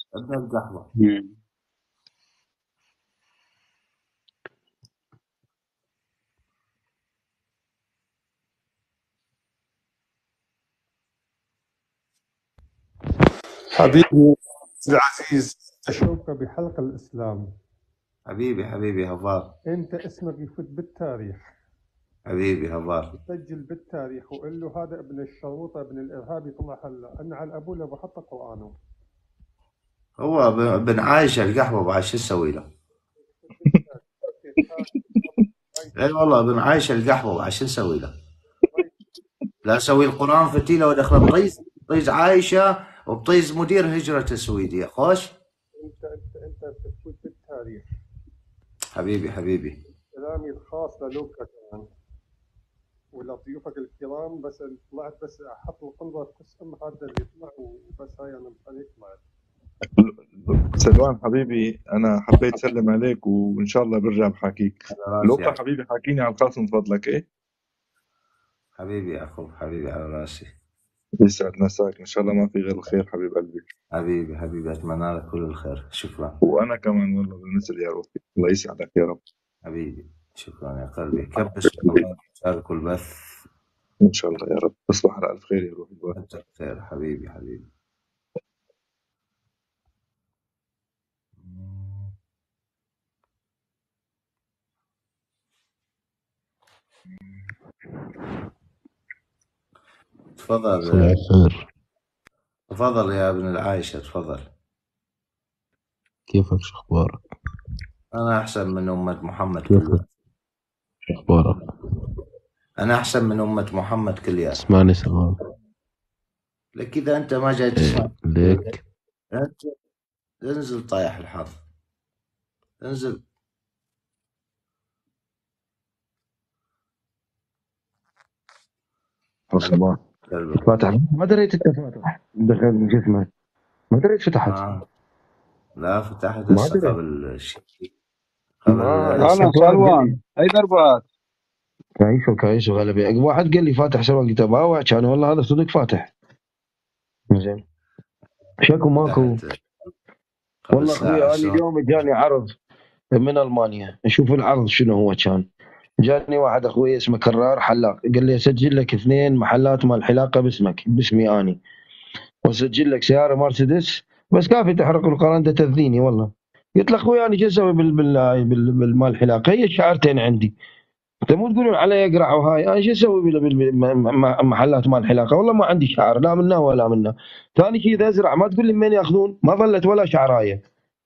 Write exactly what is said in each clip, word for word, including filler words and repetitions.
ابن القحوة. مم. حبيبي العزيز، أشوفك بحلقة الإسلام. حبيبي حبيبي هفار. أنت اسمك يفوت بالتاريخ، حبيبي هفار. سجل بالتاريخ وقل له هذا ابن الشروطة ابن الإرهابي طلع هلا أن على الأبو لو بحط قرآنه. هو ب- ابن عايشة القحوة بعد شو اسوي له؟ اي والله ابن عايشة القحوة بعد شو نسوي له؟ لا اسوي القرآن فتيلة وادخله بطيز بطيز عايشة وبطيز مدير هجرة السويدية خوش. أنت أنت أنت بتفوت بالتاريخ. حبيبي حبيبي كلامي الخاص للوكا كمان ولضيوفك الكرام، بس طلعت بس أحط القنبة بكس أم هذا اللي يطلع وبس. هاي أنا مخليك طلعت. سلوان حبيبي، انا حبيت اسلم عليك وان شاء الله برجع بحاكيك. على راسي لوكا يا حبيبي حاكيني على الخاص من فضلك. ايه حبيبي يا اخو، حبيبي على راسي. يسعد مساك، ان شاء الله ما في غير الخير حبيب قلبي. حبيبي حبيبي اتمنى لك كل الخير. شكرا وانا كمان والله بالمثل يا روحي، الله يسعدك يا رب. حبيبي. شكرا يا قلبي. كبس والله شاركوا البث. ان شاء الله يا رب. تصبح على الف خير يا روحي. انت بخير حبيبي حبيبي. تفضل صباح الخير. تفضل يا ابن العايشة، تفضل. كيفك؟ شو اخبارك؟ انا احسن من امة محمد كيفك؟ كليات. شو اخبارك؟ انا احسن من امة محمد كليات. تسمعني سماع؟ لك اذا انت ما جاي ايه تسمع ليك. انت انزل طايح الحظ، انزل. الله كلبك. فاتح، ما دريت انت فاتح دخل من جسمك، ما دريت فتحت. آه. لا فتحت ما هسه دريت. قبل شيء قبل ما هلا شفت واحد قال سلوان، لي اي دربات؟ كايشو كايشو غلبي. واحد قال لي فاتح سواء، قلت باوع كان والله هذا صدق فاتح. زين شكو ماكو. فتحت قبل والله ساعة. اخوي انا شلون؟ اليوم جاني عرض من المانيا، نشوف العرض شنو هو. كان جاني واحد اخوي اسمه كرار حلاق، قال لي اسجل لك اثنين محلات مال حلاقه باسمك باسمي اني، واسجل لك سياره مرسيدس، بس كافي تحرق القران ده تاذيني والله. قلت له اخوي انا شو اسوي بال بال بال- بالمال الحلاقه؟ هي شعرتين عندي، انت مو تقولون علي اقرع وهاي، انا شو اسوي بال- بال- بال- محلات مال حلاقه؟ والله ما عندي شعر لا منا ولا منا. ثاني شيء اذا ازرع ما تقول لي من ياخذون، ما ظلت ولا شعرايه.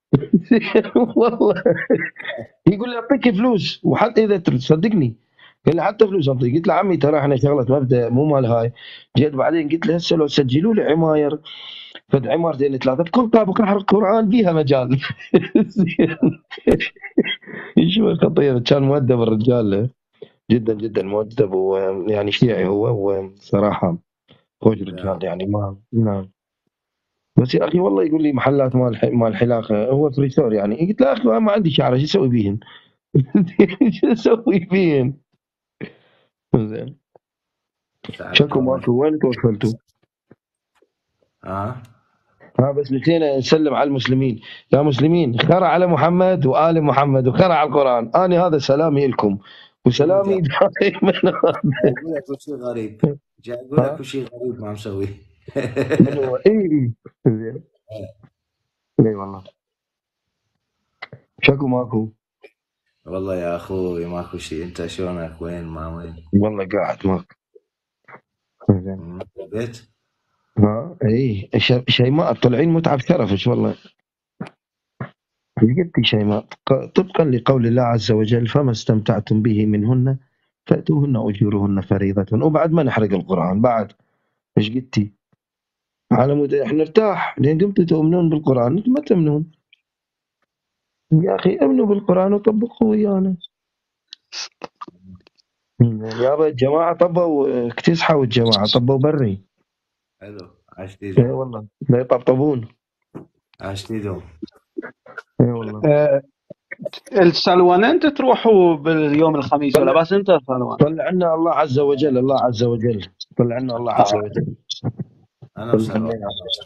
والله يقول لي اعطيك فلوس وحتى اذا ترد صدقني. قال لي حتى فلوس اعطيك. قلت له عمي ترى احنا شغله مبدا مو مال هاي. جيت بعدين قلت له هسه لو سجلوا لي عماير، فد عمارتين ثلاثه بكل طابق احرق قران بيها مجال. شو خطير، كان مؤدب الرجال جدا جدا مؤدب، ويعني شيعي هو، وصراحه خوش رجال يعني. ما نعم. بس يا اخي والله يقول لي محلات مال ح- مال حلاقه، هو فريسور يعني. قلت له يا اخي أنا ما عندي شعر، شو اسوي بيهن؟ شو اسوي بيهن؟ زين شكو ماكو، وين توصلتوا؟ اه ها بس نسينا نسلم على المسلمين. يا مسلمين خرع على محمد وآل محمد وخرع على القرآن. أنا هذا سلامي لكم وسلامي دائما. جاي اقول لك شيء غريب، جاي اقول لك ها شيء غريب ما مسويه. منو؟ اي اي زين اي والله. شكو ماكو. والله يا اخوي ماكو شيء. انت شلونك؟ وين ما وين؟ والله قاعد ماكو. زين مم. البيت. ها اي ش- شيماء طلعين متعب شرفش والله. ايش قلتي شيماء؟ ق- طبقا لقول الله عز وجل فما استمتعتم به منهن فاتوهن اجورهن فريضة، وبعد ما نحرق القرآن بعد. ايش قلتي؟ على مود احنا نرتاح لين قمتوا تؤمنون بالقرآن، انتم ما تؤمنون. يا اخي امنوا بالقرآن وطبقوا ويانا. يابا الجماعة طبوا اكتسحوا، والجماعة طبوا بري. حلو. اي عشتيدهم والله لا يطبطبون. عشتيدهم. اي والله. أه السلوان، انت تروحوا باليوم الخميس ولا طلع بس انت سلوان؟ طلع لنا الله عز وجل، الله عز وجل طلع لنا الله عز وجل. انا طلع وسلوى. لنا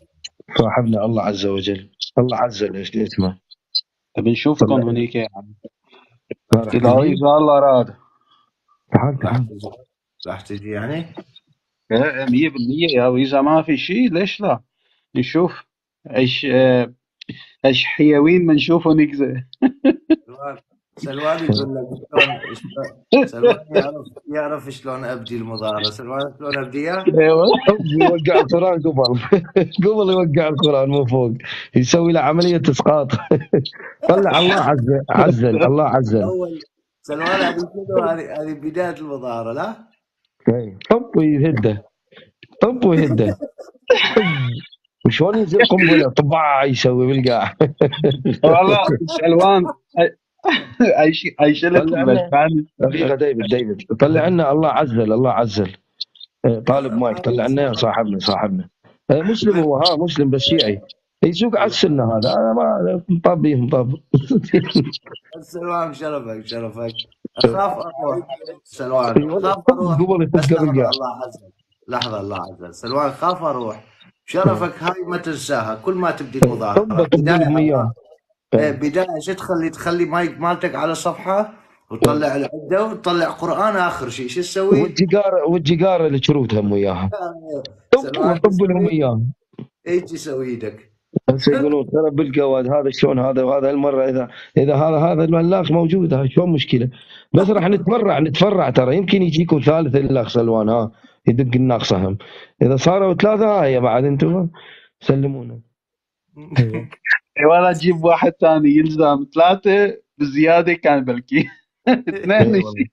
صاحبنا الله عز وجل، الله عزل ايش اسمه. بنشوفكم طلع هنيك يعني ما راح اذا تجي؟ اذا الله راد. تعال راح تعال. تجي راح تجي يعني. إيه، مية بالمية يا واذا ما في شيء ليش لا نشوف ايش آه، ايش حيوين بنشوفه نكذا. سلوان سلوان يقول لك شلون شلون- سلوان يعرف يعرف شلون ابدي المضارة. سلوان شلون ابديها؟ ايوه يوقع القرآن قبل قبل يوقع القرآن من فوق، يسوي له عملية اسقاط. طلع الله عزل عزل الله عزل. اول سلوان هذه شنو؟ هذه هذه بداية المضارة لا؟ إيه. طب ويهده، طب ويهده، طب. وشلون ينزل قنبله طبع يسوي بالقاع. والله سلوان اي شيء اي شيء لك طلع لنا بالثاني. دقيقه ديفيد ديفيد طلع لنا الله عزل الله عزل. إيه، طالب مايك طلع لنا يا صاحبنا صاحبنا. إيه، مسلم هو، ها مسلم بس شيعي، يسوق على السنه هذا. انا ما مطبيهم طب. سلوان شرفك شرفك. اخاف اروح سلوان، اي والله اخاف طب اروح. قبل بس يفك لحظة بالقاع. الله عزل. لحظة الله عزل. سلوان خاف اروح. شرفك هاي ما تنساها كل ما تبدي طب المظاهرة. طب بداية لهم الله. اياه. إيه، إيه. بداية شو تخلي تخلي مايك مالتك على صفحة وتطلع العدة وتطلع قرآن اخر شيء شو تسوي؟ والجيجاره والجيجاره اللي شروط هم وياها. طب سلوان طب لهم يسوي اياه. ايش يسوي ايدك؟ هسه يقولون ترى بالقواد هذا شلون هذا وهذا المره اذا اذا هذا هذا الملاخ موجود هاي شلون مشكله. بس راح نتفرع نتفرع ترى يمكن يجيكم ثالث الاخ سلوان ها يدق الناقصه هم. اذا صاروا ثلاثه هاي بعد انتم سلمونا. اي والله تجيب واحد ثاني يلزم ثلاثة بزيادة كان بلكي اثنين اي والله. شيء.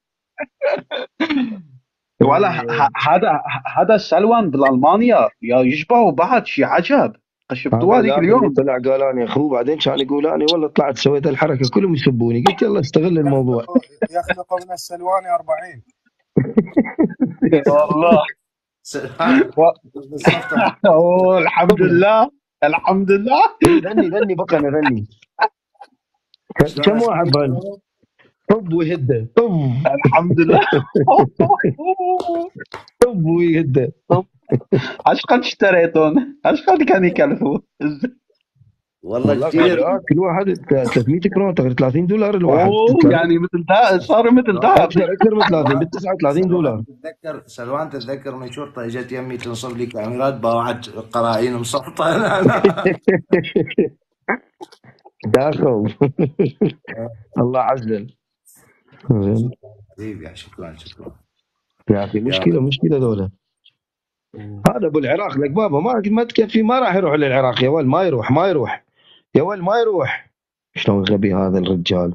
والله ه- هذا هذا سلوان بالالمانيا يا يشبهوا بعض شيء عجب. شفتوها هذا هذيك ذاك اللي اليوم. طلع قال انا اخوه بعدين كان يقول انا والله طلعت سويت الحركه كلهم يسبوني قلت يلا استغل الموضوع. يخلق من السلواني أربعين. والله سلوان و- بالصفطة. أوه، الحمد لله الحمد لله. ذني ذني بقى انا ذني شلون كم واحد اسوي؟ بان طب ويهده طب الحمد لله. طب ويهده. ايش قد اشتريتون؟ ايش قد كان يكلفوا؟ والله والله كثير. قال كل واحد ثلاثمية كرون تقريبا ثلاثين دولار الواحد. اوه يعني مثل ده صار مثل ده. اكثر اكثر من ثلاثين ب تسعة وثلاثين دولار. تتذكر سلوان تتذكر من شرطه اجت يمي تنصب لي كاميرات باعت قراعين مصفطه. داخل. الله عزل. زين حبيبي يا شكرا شكرا. يا اخي مشكله مشكله ذولا. هذا ابو العراق لك بابا ما ما تكفي ما راح يروح للعراق يا ول ما يروح ما يروح يا ول ما يروح. شلون غبي هذا الرجال.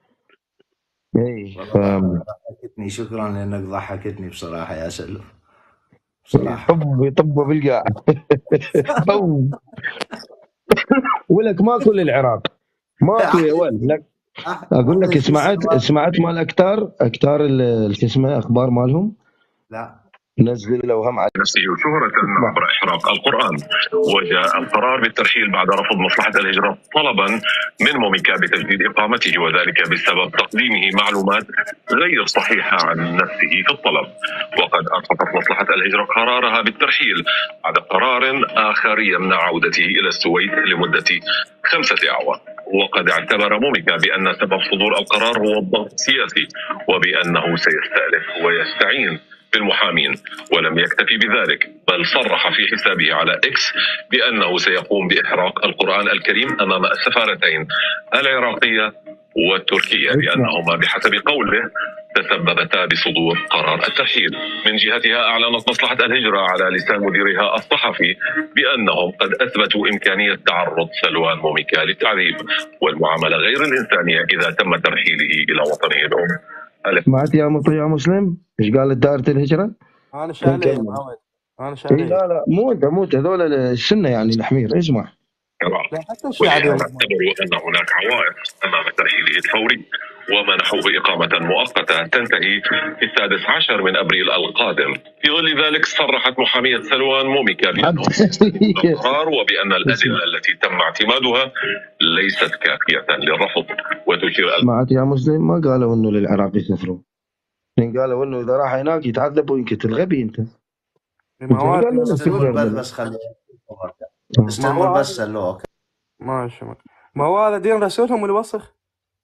اي والله ضحكتني. شكرا لانك ضحكتني بصراحه يا سلو. بصراحه طب يطب بالقاع. طب ولك ماكو للعراق ماكو يا ول لك. اقول لك سمعت سمعت مال اكتار اكتار ال- شو اسمه اخبار مالهم. لا نزلوا هم على نفسه شهرة عبر إحراق القرآن. وجاء القرار بالترحيل بعد رفض مصلحة الهجرة طلبا من موميكا بتجديد إقامته، وذلك بسبب تقديمه معلومات غير صحيحة عن نفسه في الطلب. وقد أسقطت مصلحة الهجرة قرارها بالترحيل بعد قرار آخر يمنع عودته إلى السويد لمدة خمسة أعوام. وقد اعتبر موميكا بأن سبب صدور القرار هو الضغط السياسي، وبأنه سيستألف ويستعين بالمحامين. ولم يكتفي بذلك، بل صرح في حسابه على إكس بأنه سيقوم بإحراق القرآن الكريم أمام السفارتين العراقية والتركية، لأنهما بحسب قوله تسببتا بصدور قرار الترحيل. من جهتها أعلنت مصلحة الهجرة على لسان مديرها الصحفي بأنهم قد أثبتوا إمكانية تعرض سلوان موميكا للتعذيب والمعاملة غير الإنسانية إذا تم ترحيله إلى وطنه الأم. سمعت يا مطيع يا مسلم ايش قالت دائرة الهجرة؟ انا شايله يا معود. انا اي شايله. لا لا مو انت مو انت هذول السنه يعني الحمير اسمع. لا حتى الشيعة اليوم. اعتبروا أن هناك عوائق أمام ترحيله الفوري ومنحوه إقامة مؤقتة تنتهي في السادس عشر من أبريل القادم. في ظل ذلك صرحت محامية سلوان موميكا بأنه القرار وبأن الأدلة التي تم اعتمادها ليست كافية للرفض. وتشير سمعت يا مسلم ما قالوا انه للعراق يسافروا، قالوا انه اذا راح هناك يتعذب وينقتل. غبي انت. معود قال لنا سلوان سفر بس منه. بس خلي ما هو استعمل هذا بس اللو. ماشي ما ما هو هذا دين رسولهم الوسخ،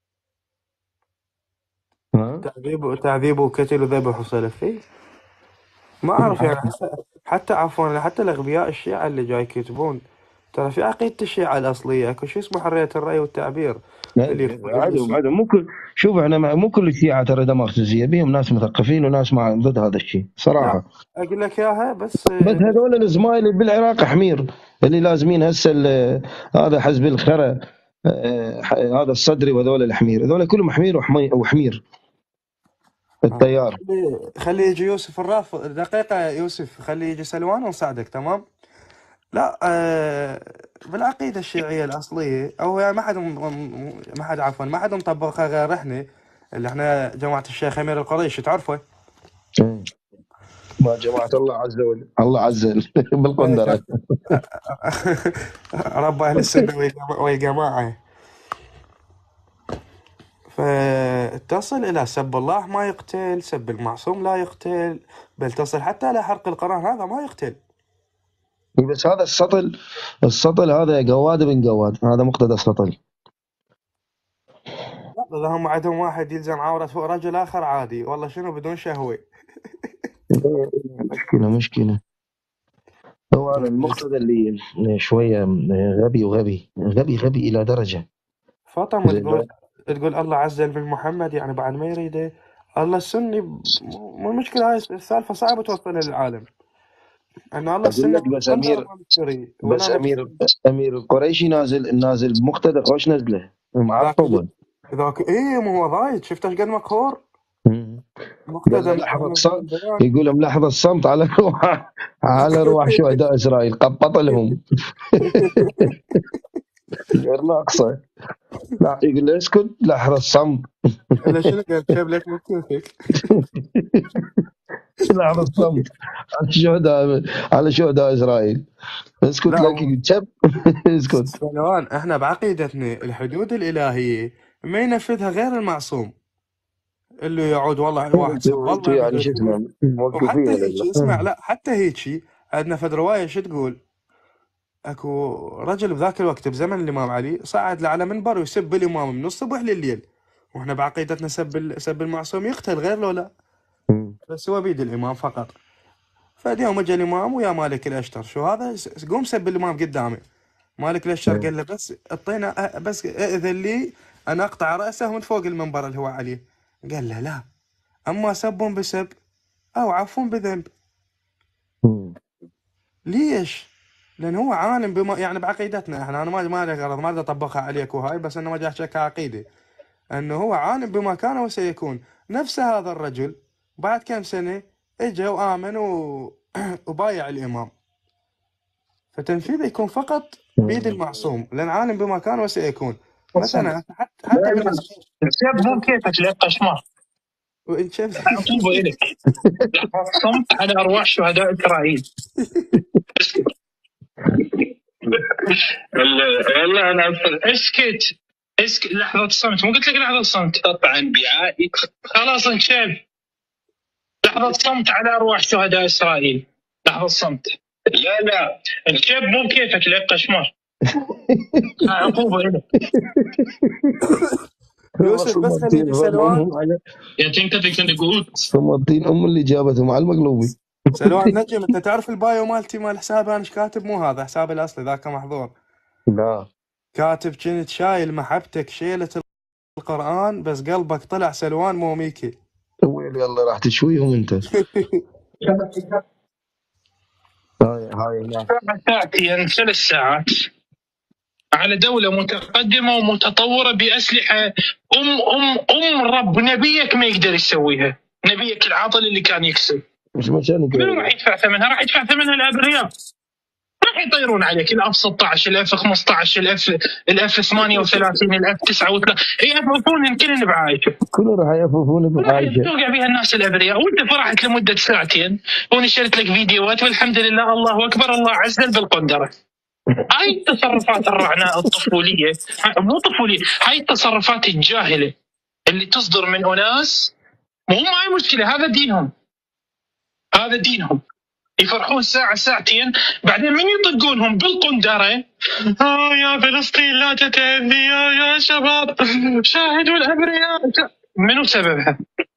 ها؟ تعذيب وتعذيب وقتل وذبح وصلب فيه. ما اعرف يعني حتى, حتى عفوا حتى الاغبياء الشيعة اللي جاي يكتبون ترى في عقيدة الشيعة الأصلية اكو شيء اسمه حرية الرأي والتعبير اللي يقول عندهم عندهم مو كل شوف احنا مع- مو كل الشيعة ترى دماغ بيهم ناس مثقفين وناس مع ضد هذا الشيء صراحة. اقول لك اياها بس بس هذول الزمايل اللي بالعراق حمير اللي لازمين هسه ال- هذا حزب الخرا آه، ح- هذا الصدري وهذول الحمير هذول كلهم حمير وحمي وحمير التيار. خلي خلي يجي يوسف الراف دقيقة. يوسف خلي يجي سلوان ونساعدك تمام. لا آه بالعقيدة الشيعية الأصلية أو يعني ما حد ما حد عفوا ما حد مطبقها غير احنا اللي احنا جماعة الشيخ أمير القريشي تعرفه. إيه. ما جماعة الله عز وجل الله عز وجل بالقندرة رب أهل السنة والجماعة- والجماعة. فتصل إلى سب الله ما يقتل، سب المعصوم لا يقتل، بل تصل حتى إلى حرق القرآن هذا ما يقتل. بس هذا السطل السطل هذا قواد بن قواد هذا مقتدى السطل. لا إذا هم عندهم واحد يلزم عورة فوق رجل آخر عادي والله شنو بدون شهوة. مشكلة مشكلة. هو هذا المقتدى اللي شوية غبي وغبي غبي غبي إلى درجة. فاطمة تقول تقول الله عز وجل بالمحمد يعني بعد ما يريده الله السني. مو المشكلة هاي السالفة صعبة توصلها للعالم أنه الله السني لك بس أمير بس أمير أمير القريشي نازل نازل بمقتدى خوش نزله معقبة. ذاك إيه مو هو ضايد شفت ايش قد مقهور. مقتدى لحظة الصمت يقول ملحظة الصمت على روح على روح شهداء إسرائيل قبط لهم غير ناقصة. لا يقول له اسكت لحظة الصمت. لا شنو قال شاب لك مو كيفك. لحظة الصمت على شهداء على شهداء إسرائيل اسكت لك يقول شب اسكت. سلوان احنا بعقيدتنا الحدود الإلهية ما ينفذها غير المعصوم اللي يعود والله واحد سب الله يعني شو اسمه وحتى هيك اسمع لا حتى هيك عندنا فد رواية شو تقول اكو رجل بذاك الوقت بزمن الامام علي صعد لعلى منبر ويسب الامام من الصبح لليل واحنا بعقيدتنا سب سب المعصوم يقتل غير لو لا بس هو بيد الامام فقط. فاليوم اجى الامام ويا مالك الاشتر شو هذا قوم سب الامام قدامه. مالك الاشتر قال له بس اعطينا بس اذن لي انا اقطع راسه من فوق المنبر اللي هو عليه. قال له لا اما سب بسب او عفو بذنب. ليش؟ لان هو عالم بما يعني بعقيدتنا احنا انا ما ما لي غرض ما اريد اطبقها عليك وهاي بس انا ما جاي احكي كعقيده انه هو عالم بما كان وسيكون. نفس هذا الرجل بعد كم سنه اجى وامن و... وبايع الامام. فتنفيذه يكون فقط بيد المعصوم لان عالم بما كان وسيكون. مثلا حتى حتى الشاب مو كيفك لا قشمار وانت شايف عقوبه الك لحظه صمت على ارواح شهداء اسرائيل. والله انا اسكت اسكت لحظه صمت مو قلت لك لحظه صمت قطع انبياء خلاص انشاب. لحظه صمت على ارواح شهداء اسرائيل. لحظه صمت. لا لا الشاب مو كيفك لا قشمار عقوبه الك. يوسف بس خليني سلوان يا تنكتك تقول صمتين ام اللي جابتهم على المقلوبي. سلوان نجم انت تعرف البايو مالتي مال حسابي انا ايش كاتب؟ مو هذا حسابي الاصلي ذاك محظور. لا كاتب كنت شايل محبتك شيلة القرآن بس قلبك طلع سلوان مو ميكي. ويل يلا راح تشويهم انت. هاي هاي تأتي ثلاث ساعات على دولة متقدمة ومتطورة بأسلحة أم أم أم رب نبيك ما يقدر يسويها. نبيك العاطل اللي كان يكسب مش مشان منو راح يدفع ثمنها؟ راح يدفع ثمنها الأبرياء. راح يطيرون عليك الاف ستة عشر الاف خمسة عشر الاف الاف ثمانية وثلاثين الاف تسعة وثلاثين يعرفون كلنا بعايشه. كله راح يعرفون بعايشه. توقع بها الناس الابرياء وانت فرحت لمده ساعتين ونشرت لك فيديوهات والحمد لله الله اكبر الله عز وجل بالقندره. هاي التصرفات الرعناء الطفوليه مو طفوليه هاي التصرفات الجاهله اللي تصدر من اناس مو معي مشكله هذا دينهم هذا دينهم يفرحون ساعه ساعتين، بعدين من يطقونهم بالقندره، اه يا فلسطين لا تتأذي يا يا شباب، شاهدوا الابرياء. منو سببها؟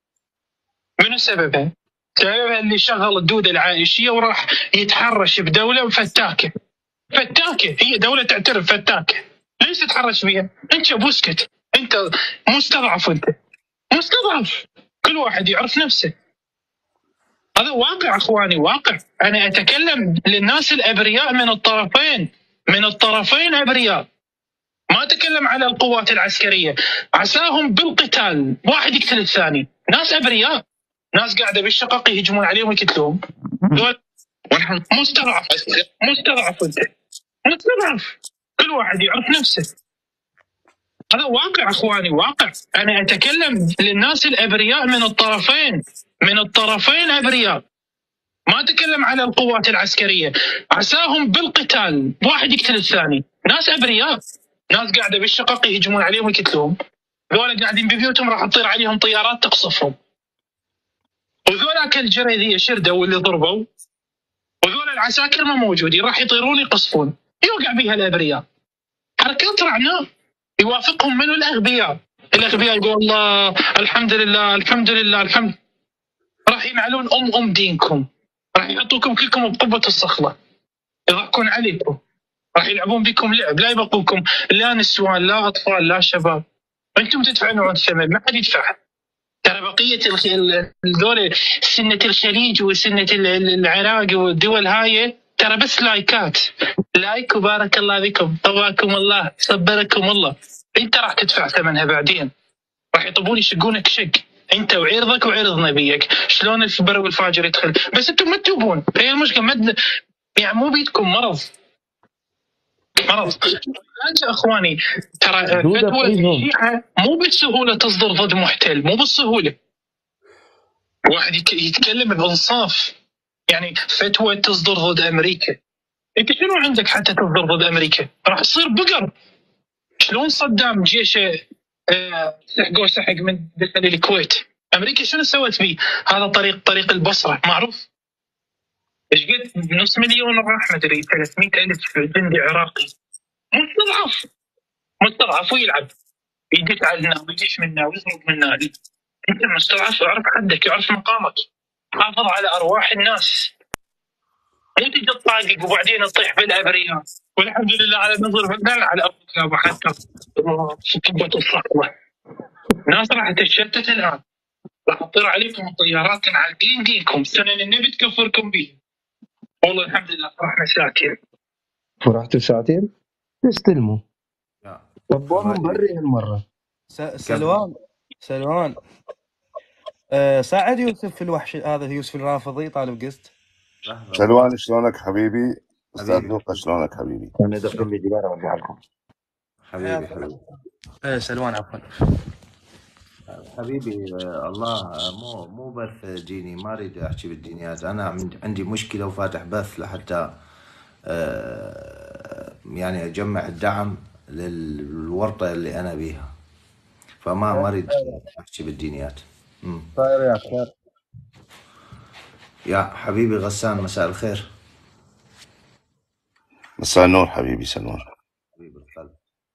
منو سببها؟ سببها اللي شغل الدوده العائشيه وراح يتحرش بدوله فتاكه. فتاكه، هي دوله تعترف فتاكه، ليش تتحرش بيها؟ انت بوسكت، انت مستضعف، انت مستضعف، كل واحد يعرف نفسه. هذا واقع اخواني، واقع. انا اتكلم للناس الابرياء من الطرفين، من الطرفين ابرياء، ما اتكلم على القوات العسكريه، عساهم بالقتال واحد يقتل الثاني، ناس ابرياء، ناس قاعده بالشقق يهجمون عليهم ويقتلوهم. دول مستضعف، مستضعف، انت مستضعف، كل واحد يعرف نفسه. هذا واقع اخواني، واقع. انا اتكلم للناس الابرياء من الطرفين، من الطرفين ابرياء، ما اتكلم على القوات العسكريه، عساهم بالقتال واحد يقتل الثاني، ناس ابرياء، ناس قاعده بالشقق يهجمون عليهم ويقتلوهم. ذولا قاعدين ببيوتهم راح تطير عليهم طيارات تقصفهم. وذولاك الجريديه شردوا واللي ضربوا، وذولا العساكر ما موجودين، راح يطيرون يقصفون، يوقع بها الابرياء. حركات رعناء يوافقهم منو؟ الاغبياء. الاغبياء يقول الله الحمد لله الحمد لله الحمد، راح ينعلون ام ام دينكم، راح يحطوكم كلكم بقبه الصخله، يضحكون عليكم، راح يلعبون بكم لعب، لا يبقوكم لا نسوان لا اطفال لا شباب، انتم تدفعون الثمن، ما حد يدفع. ترى بقيه الدول سنه الخليج وسنه العراق والدول هاي ترى بس لايكات، لايك وبارك الله بكم، طواكم الله، صبركم الله. انت راح تدفع ثمنها بعدين، راح يطبون يشقونك شق، انت وعرضك وعرض نبيك. شلون البر والفاجر يدخل؟ بس انتم ما تتوبون، هي المشكله. مد... يعني مو بيدكم مرض، مرض. حاجه اخواني، ترى فتوى الشيعه مو بالسهوله تصدر ضد محتل، مو بالسهوله. واحد يتكلم بانصاف، يعني فتوى تصدر ضد امريكا، انت شنو عندك حتى تصدر ضد امريكا؟ راح تصير بقر. شلون صدام جيشه آه سحقوا سحق من دخل الكويت، امريكا شنو سوت فيه؟ هذا طريق طريق البصره معروف، ايش قد نص مليون راح ما ادري ثلاثمئة ألف جندي عراقي، مستضعف، مستضعف ويلعب، يدش علينا ويدش منا ويضرب منا. انت مستضعف، اعرف حدك، اعرف مقامك، حافظ على ارواح الناس، مو تجي تطاقق وبعدين تطيح بالابرياء. والحمد لله على نظر لا على ابو كلاب حتى في قبه الصخره. ناس راح تتشتت الان، راح تطير عليكم الطيارات معلقين دينكم، سنن النبي تكفركم به. والله الحمد لله فرحنا ساعتين. فرحتوا ساعتين؟ استلموا يا طبوهم بري هالمره. س- سلوان سلوان أه ساعد يوسف في الوحش هذا، يوسف الرافضي طالب قسط. لحظة سلوان شلونك حبيبي؟ استاذ حبيبي لوقا شلونك حبيبي؟ انا دخل لي جوال ارجع لكم. حبيبي حبيبي أه سلوان عفوا. حبيبي آه، الله آه، مو مو بث ديني، ما اريد احكي بالدينيات. انا عند- عندي مشكله وفاتح بث لحتى آه، يعني اجمع الدعم للورطه اللي انا بيها، فما ما اريد احكي بالدينيات. مم. خير يا خير. يا حبيبي غسان مساء الخير. مساء النور حبيبي سلوان. حبيبي القلب.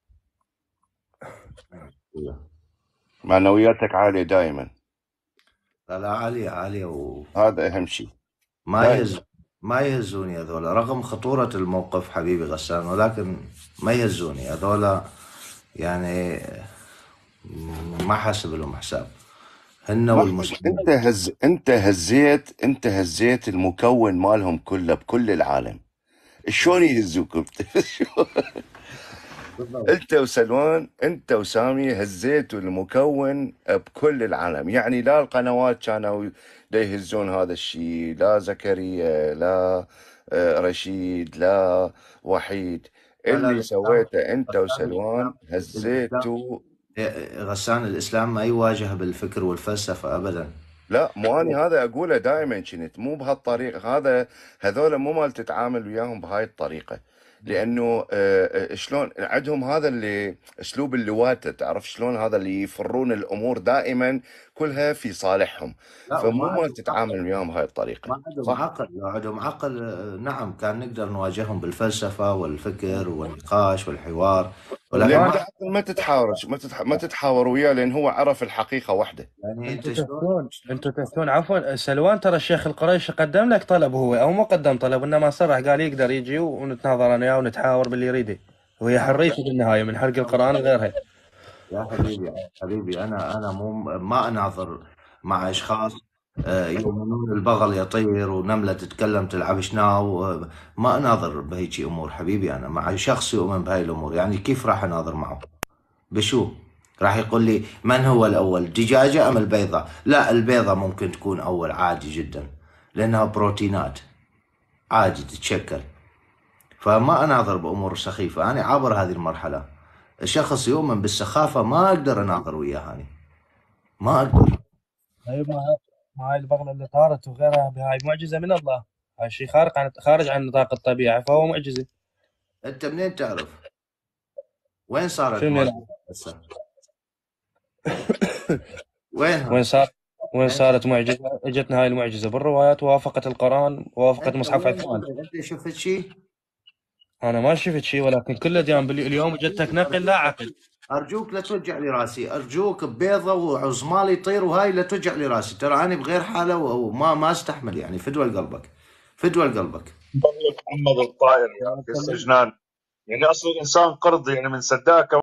معنوياتك عالية دائما، لا لا عالية عالية و... هذا أهم شيء. ما دائما يهز ما يهزوني هذول رغم خطورة الموقف حبيبي غسان، ولكن ما يهزوني هذول، يعني ما حاسب لهم حساب هن ما والمسلمين. انت هز انت هزيت انت هزيت المكون مالهم كله بكل العالم. شلون يهزوكم؟ بالضبط. انت وسلوان انت وسامي هزيتوا المكون بكل العالم، يعني لا القنوات كانوا دا يهزون هذا الشيء، لا زكريا لا آه، رشيد لا وحيد، لا لا اللي الإسلام سويته انت غسان وسلوان الإسلام الإسلام هزيتوا. إيه، غسان الإسلام ما يواجه بالفكر والفلسفة أبدا. لا مو اني هذا اقوله دائما، كنت مو بهالطريقه، هذا هذول مو مال تتعامل وياهم بهاي الطريقه، لانه آه، آه، شلون عندهم هذا اللي اسلوب اللواته، تعرف شلون هذا اللي يفرون الامور دائما كلها في صالحهم، لا فمو وما ما عندهم تتعامل عقل، وياهم بهاي الطريقة. ما عندهم صح؟ عقل. لو عندهم عقل آه، نعم كان نقدر نواجههم بالفلسفة والفكر والنقاش والحوار، ولكن اللي ما عنده عقل ما تتحاور ما تتح... ما تتحاور وياه، لان هو عرف الحقيقة وحده. يعني انتوا انت شلون تفتون انتوا تفتون عفوا سلوان، ترى الشيخ القريشي قدم لك طلب هو، او مو قدم طلب، انما صرح قال يقدر يجي ونتناظر انا وياه ونتحاور باللي يريده، وهي لا حريته بالنهايه من حرق القران وغيرها. يا حبيبي حبيبي انا انا مو ما اناظر مع اشخاص آه، يؤمنون البغل يطير ونملة تتكلم تلعب شناو. آه، ما اناظر بهيجي امور حبيبي. انا مع شخص يؤمن بهاي الامور، يعني كيف راح اناظر معه؟ بشو؟ راح يقول لي من هو الاول، الدجاجة ام البيضة؟ لا البيضة ممكن تكون اول عادي جدا، لانها بروتينات عادي تتشكل. فما اناظر بامور سخيفة، انا عابر هذه المرحلة. الشخص يؤمن بالسخافة ما اقدر اناظر وياه، هاني ما اقدر. طيب ما ما هاي البغله اللي طارت وغيرها هاي معجزه من الله، هاي شيء خارق عن خارج عن نطاق الطبيعه، فهو معجزه. انت منين تعرف؟ وين صارت شنو معجزة يعني؟ هسه؟ وينها؟ وين صار وين انت صارت معجزه؟ اجتنا هاي المعجزه بالروايات، ووافقت القران، ووافقت انت مصحف وين عثمان. انت شفت شيء؟ انا ما شفت شيء، ولكن كل الاديان باللي- اليوم جتك نقل لا عقل. ارجوك لا توجع لي راسي، ارجوك ببيضه وعزمال يطير وهاي لا توجع لي راسي، ترى انا بغير حاله وما ما استحمل، يعني فدوى لقلبك، فدوى لقلبك. محمد الطائر يا اخي السجنان، يعني اصلا الانسان قرض يعني من سداكه